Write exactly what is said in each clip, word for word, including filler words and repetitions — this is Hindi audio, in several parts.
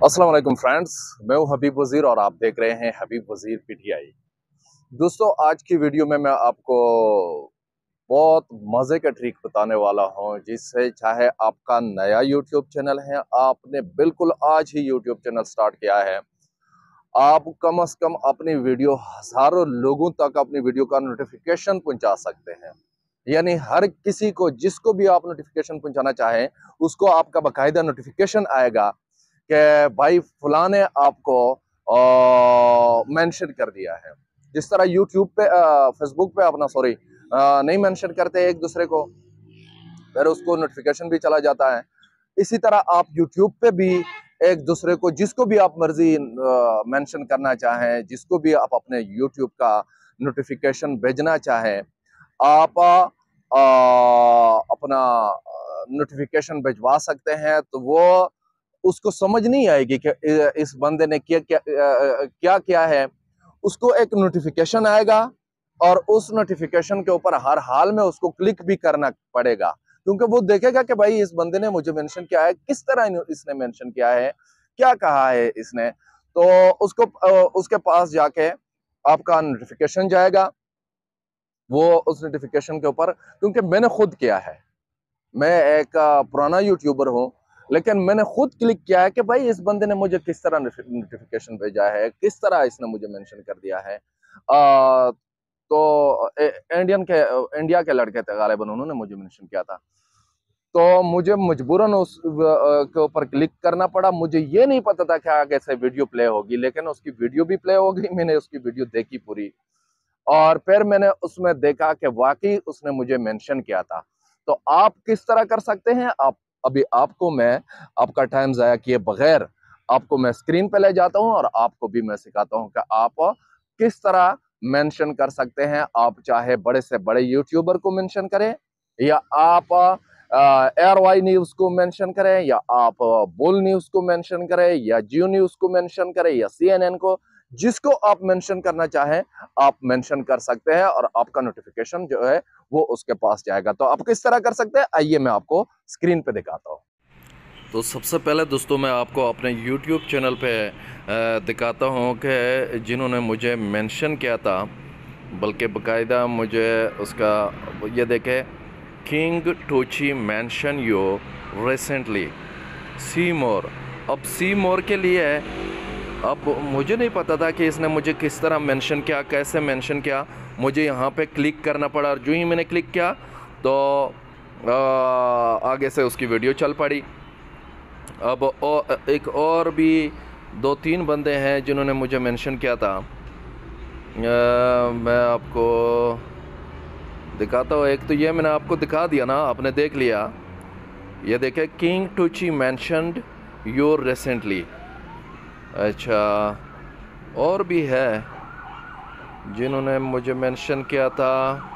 अस्सलाम वालेकुम फ्रेंड्स, मैं हूं हबीब वजीर और आप देख रहे हैं हबीब वजीर पीटीआई। दोस्तों, आज की वीडियो में मैं आपको बहुत मज़े का ट्रिक बताने वाला हूं, जिससे चाहे आपका नया यूट्यूब चैनल है, आपने बिल्कुल आज ही यूट्यूब चैनल स्टार्ट किया है, आप कम से कम अपनी वीडियो हज़ारों लोगों तक अपनी वीडियो का नोटिफिकेशन पहुंचा सकते हैं। यानी हर किसी को, जिसको भी आप नोटिफिकेशन पहुंचाना चाहें, उसको आपका बाकायदा नोटिफिकेशन आएगा कि भाई फलां ने आपको मेंशन कर दिया है। जिस तरह यूट्यूब पे, फेसबुक पे अपना सॉरी नहीं मेंशन करते एक दूसरे को, फिर उसको नोटिफिकेशन भी चला जाता है। इसी तरह आप यूट्यूब पे भी एक दूसरे को, जिसको भी आप मर्जी मेंशन करना चाहें, जिसको भी आप अपने यूट्यूब का नोटिफिकेशन भेजना चाहें, आप आ, अपना नोटिफिकेशन भिजवा सकते हैं। तो वो उसको समझ नहीं आएगी कि इस बंदे ने क्या क्या क्या क्या है। उसको एक नोटिफिकेशन आएगा और उस नोटिफिकेशन के ऊपर हर हाल में उसको क्लिक भी करना पड़ेगा, क्योंकि वो देखेगा कि भाई इस बंदे ने मुझे मेंशन किया है, किस तरह इसने मेंशन किया है, क्या कहा है इसने। तो उसको उसके पास जाके आपका नोटिफिकेशन जाएगा। वो उस नोटिफिकेशन के ऊपर, क्योंकि मैंने खुद किया है, मैं एक पुराना यूट्यूबर हूँ, लेकिन मैंने खुद क्लिक किया है कि भाई इस बंदे ने मुझे किस तरह नोटिफिकेशन भेजा है, किस तरह इसने मुझे मेंशन कर दिया है। आ, तो इंडियन के इंडिया के लड़के थे गालिबन, उन्होंने मुझे मेंशन किया था। तो मुझे मजबूरन उस के ऊपर क्लिक करना पड़ा। मुझे ये नहीं पता था कि आगे से वीडियो प्ले होगी, लेकिन उसकी वीडियो भी प्ले हो गई। मैंने उसकी वीडियो देखी पूरी, और फिर मैंने उसमें देखा कि वाकई उसने मुझे मेंशन किया था। तो आप किस तरह कर सकते हैं? आप अभी आपको मैं आपका टाइम ज़ाया किए बगैर आपको मैं स्क्रीन पे ले जाता हूं और आपको भी मैं सिखाता हूं कि आप किस तरह मेंशन कर सकते हैं। आप चाहे बड़े से बड़े यूट्यूबर को मेंशन करें, या आप एयर वाई न्यूज़ को मेंशन करें, या आप बुल न्यूज़ को मेंशन करें, या जियो न्यूज़ को मेंशन करें, या सी एन एन को, जिसको आप मेंशन करना चाहें आप मेंशन कर सकते हैं और आपका नोटिफिकेशन जो है वो उसके पास जाएगा। तो आप किस तरह कर सकते हैं, आइए मैं आपको स्क्रीन पे दिखाता हूँ। तो सबसे पहले दोस्तों मैं आपको अपने यूट्यूब चैनल पे दिखाता हूँ कि जिन्होंने मुझे मेंशन किया था, बल्कि बाकायदा मुझे उसका, ये देखे, किंग टोची mention you recently, see more. अब सी मोर के लिए अब मुझे नहीं पता था कि इसने मुझे किस तरह मेंशन किया, कैसे मेंशन किया। मुझे यहाँ पे क्लिक करना पड़ा, और जो ही मैंने क्लिक किया तो आ, आगे से उसकी वीडियो चल पड़ी। अब और एक और भी दो तीन बंदे हैं जिन्होंने मुझे मेंशन किया था। आ, मैं आपको दिखाता हूँ। एक तो ये मैंने आपको दिखा दिया ना, आपने देख लिया। ये देखे, किंग टूची मेंशनड यू रिसेंटली। अच्छा, और भी है जिन्होंने मुझे मेंशन किया था।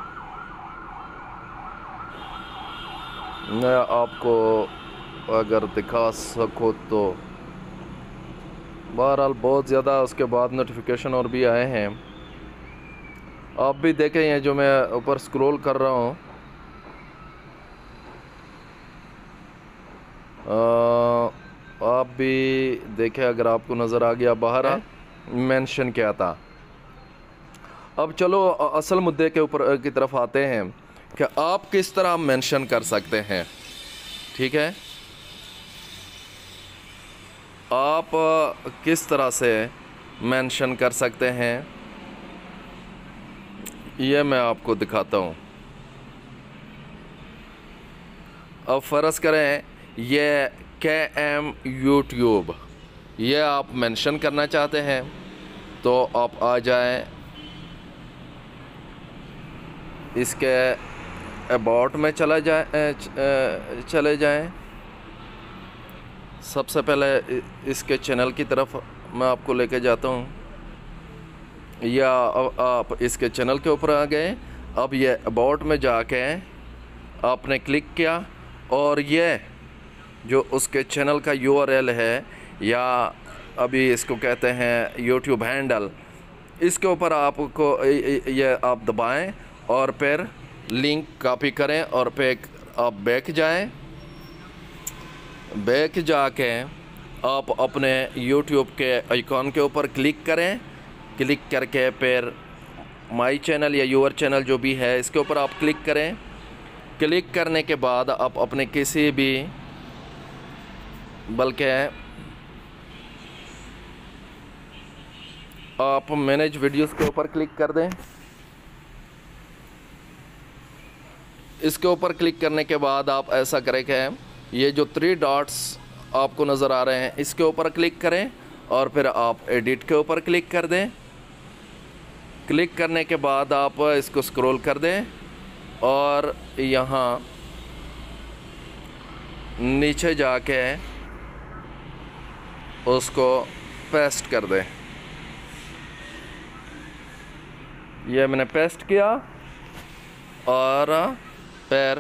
मैं आपको अगर दिखा सको तो, बहरहाल बहुत ज़्यादा उसके बाद नोटिफिकेशन और भी आए हैं। आप भी देखें, ये जो मैं ऊपर स्क्रॉल कर रहा हूँ, आप भी देखें, अगर आपको नज़र आ गया, बाहर मेंशन किया था। अब चलो असल मुद्दे के ऊपर की तरफ आते हैं कि आप किस तरह मेंशन कर सकते हैं। ठीक है, आप किस तरह से मेंशन कर सकते हैं, ये मैं आपको दिखाता हूँ। अब फ़र्ज़ करें ये के एम यूट्यूब, ये आप मेंशन करना चाहते हैं, तो आप आ जाएं, इसके अबाउट में चला जाए चले जाएं। सबसे पहले इसके चैनल की तरफ मैं आपको लेके जाता हूँ, या आप इसके चैनल के ऊपर आ गए। अब ये अबाउट में जाके आपने क्लिक किया, और ये जो उसके चैनल का यू आर एल है, या अभी इसको कहते हैं यूट्यूब हैंडल, इसके ऊपर आपको ये आप दबाएं और फिर लिंक कॉपी करें, और फिर आप बैक जाएं। बैक जाके आप अपने यूट्यूब के आइकॉन के ऊपर क्लिक करें। क्लिक करके फिर माई चैनल या यूर चैनल जो भी है इसके ऊपर आप क्लिक करें। क्लिक करने के बाद आप अपने किसी भी बल्कि आप मैनेज वीडियोस के ऊपर क्लिक कर दें। इसके ऊपर क्लिक करने के बाद आप ऐसा करें कि ये जो थ्री डॉट्स आपको नज़र आ रहे हैं इसके ऊपर क्लिक करें और फिर आप एडिट के ऊपर क्लिक कर दें। क्लिक करने के बाद आप इसको स्क्रॉल कर दें और यहाँ नीचे जाके उसको पेस्ट कर दें। ये मैंने पेस्ट किया और फिर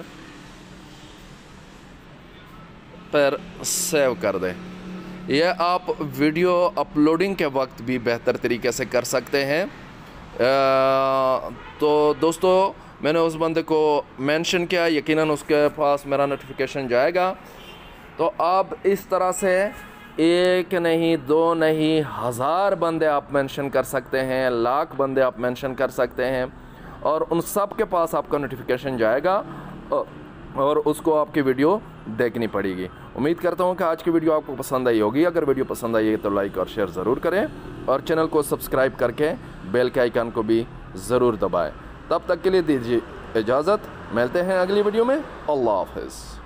फिर सेव कर दें। यह आप वीडियो अपलोडिंग के वक्त भी बेहतर तरीके से कर सकते हैं। आ, तो दोस्तों मैंने उस बंदे को मेंशन किया, यकीनन उसके पास मेरा नोटिफिकेशन जाएगा। तो आप इस तरह से एक नहीं दो नहीं हज़ार बंदे आप मेंशन कर सकते हैं, लाख बंदे आप मेंशन कर सकते हैं और उन सब के पास आपका नोटिफिकेशन जाएगा और उसको आपकी वीडियो देखनी पड़ेगी। उम्मीद करता हूँ कि आज की वीडियो आपको पसंद आई होगी। अगर वीडियो पसंद आई है तो लाइक और शेयर ज़रूर करें और चैनल को सब्सक्राइब करके बेल के आइकन को भी ज़रूर दबाएं। तब तक के लिए दीजिए इजाज़त, मिलते हैं अगली वीडियो में। अल्लाह हाफ़िज़।